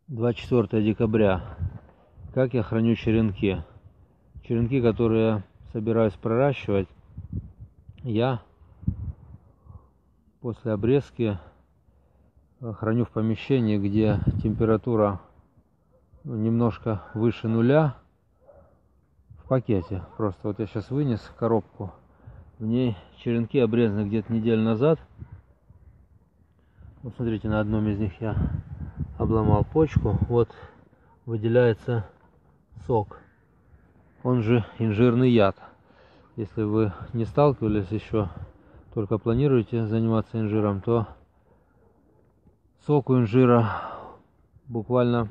24 декабря. Как я храню черенки? Черенки, которые собираюсь проращивать, я после обрезки храню в помещении, где температура немножко выше нуля, в пакете. Просто вот я сейчас вынес коробку, в ней черенки обрезаны где-то неделю назад. Вот смотрите, на одном из них я обломал почку, вот выделяется сок, он же инжирный яд. Если вы не сталкивались еще, только планируете заниматься инжиром, то сок у инжира буквально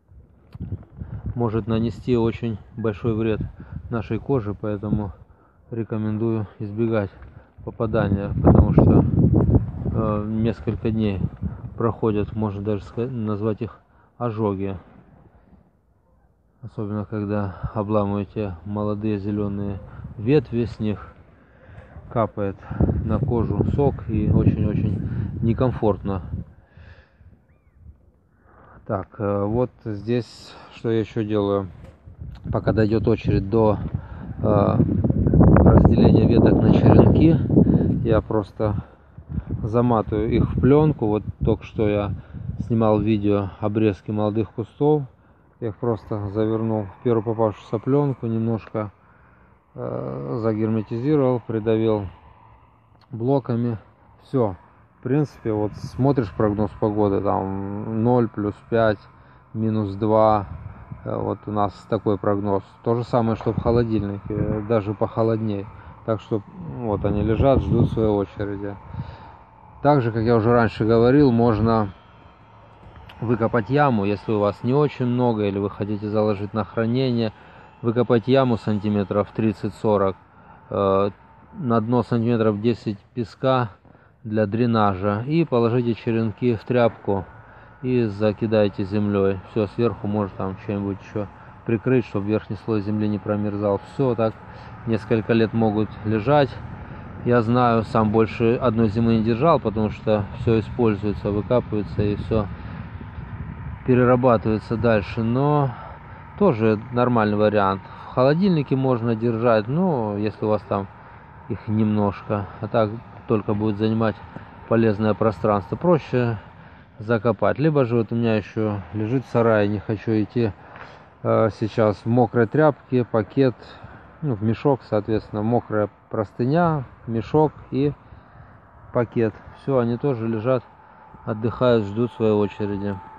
может нанести очень большой вред нашей коже, поэтому рекомендую избегать попадания, потому что несколько дней проходят, можно даже назвать их ожоги, особенно когда обламываете молодые зеленые ветви, с них капает на кожу сок и очень-очень некомфортно. Так, вот здесь что я еще делаю. Пока дойдет очередь до разделения веток на черенки, я просто заматываю их в пленку. Вот только что я снимал видео обрезки молодых кустов. Я их просто завернул в первую попавшуюся пленку, немножко загерметизировал, придавил блоками. Все. В принципе, вот смотришь прогноз погоды, там 0, +5, -2. Вот у нас такой прогноз. То же самое, что в холодильнике, даже похолоднее. Так что вот они лежат, ждут своей очереди. Также, как я уже раньше говорил, можно выкопать яму, если у вас не очень много, или вы хотите заложить на хранение. Выкопать яму сантиметров 30-40, на дно сантиметров 10 песка для дренажа, и положите черенки в тряпку и закидайте землей. Все, сверху может там что-нибудь еще прикрыть, чтобы верхний слой земли не промерзал. Все, так несколько лет могут лежать. Я знаю, сам больше одной зимы не держал, потому что все используется, выкапывается и все перерабатывается дальше. Но тоже нормальный вариант. В холодильнике можно держать, но если у вас там их немножко, а так только будет занимать полезное пространство, проще закопать. Либо же вот у меня еще лежит в сарае, не хочу идти сейчас в мокрой тряпке, пакет, в мешок, соответственно, мокрая простыня, мешок и пакет. Все, они тоже лежат, отдыхают, ждут своей очереди.